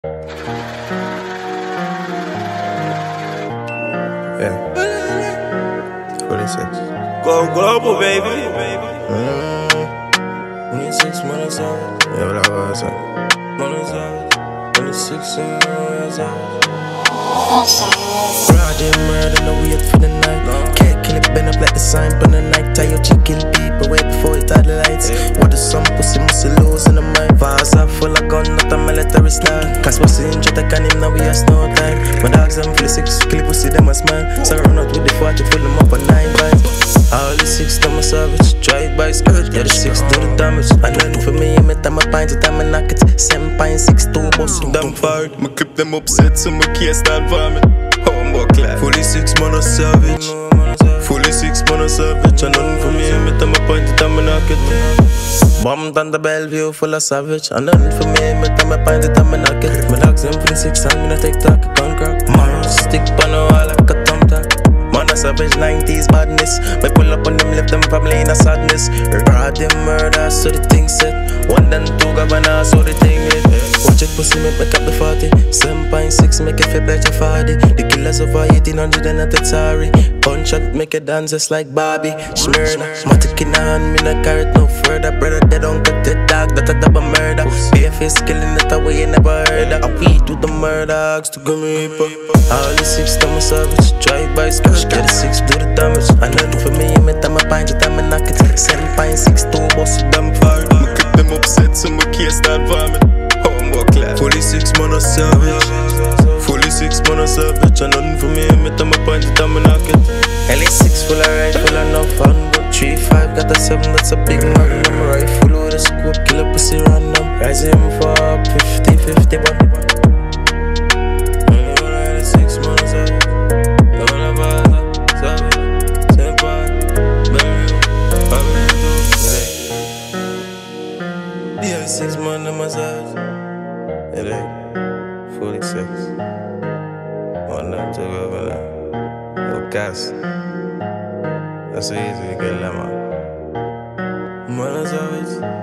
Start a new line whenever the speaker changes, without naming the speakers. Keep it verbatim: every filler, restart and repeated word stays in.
Yeah. forty-six.
Go global, baby.
Mm.
twenty-six months out.
Yeah, what I was saying.
Months out. twenty-six months out.
Friday murder, no wait for the night. Can't kill it, bend up like the sign, but the night tie your chick kill people, wait before it die the lights. What the sun pussy must lose in the mind. Vase are full of gun, not a military style. Cause what's the injured, I can him now, we has no time. My dogs them for the six, kill pussy, them a smile. So I run out with the forty, fill them up a nine vibes. All the six, them a savage. Drive by skirt, yeah, the six do the damage. And nothing for me, I'm at my pint, I'm a knock it. Seven pint, six, two, boss.
Damn fired, me clip them upset, so my case start vomit. Humble clap. Fully six man a savage. Fully six man a savage. And nothing for me, I'm at my pint, I'm a knock it.
Bombed on the Bellevue full of savage. And nothing for me, I'm at my pint, I'm a knock it. My dogs them for the six, I'm gonna take talk, gun crack. Marrow stick on the wall like a thumbtack. Man a savage, nineties badness. Me pull up on them, left them probably in a sadness. Regard them murder, so the thing set. One and two governor, so the thing lit. Watch it pussy, make make up the forty. Seven point six, make it feel like your forty. The killers over eighteen hundred and not sorry. Punch out, make it dance just like Bobby. Smyrna, matic in the hand, me not carry it no further. Brother, they don't cut the dog, that a double murder. B F is killing it away, you never heard of. I weed with the murder, to Grim Reaper. All the six, them a savage. Drive by scratch, get the six, do the damage. And nothing for me, I'm at my pint, I'm a knock it. Seven point six, two, boss, damn fire.
Me clip them upset, so my case start vomit. Humble clap. Fully six man a savage. Fully six man a savage. And nothing for me, I'm at my pint, I'm a knock it.
L A six full of rifle and no fun. three five got a seven, that's a big magnum. Rifle with a scope, kill a pussy random. Rise him for fifty, fifty, one.
Yeah, six months on my side.
It ain't forty-six. One night to go over there. No gas. That's so easy to get lemon.
Man, that's always.